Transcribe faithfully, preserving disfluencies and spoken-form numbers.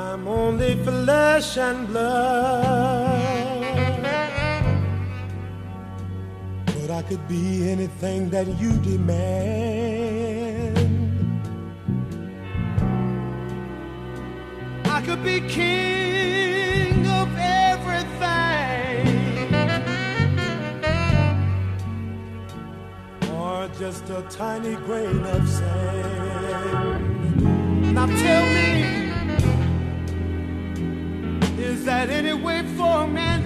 I'm only flesh and blood, but I could be anything that you demand. I could be king of everything, or just a tiny grain of sand. Now tell me, is that any way for a man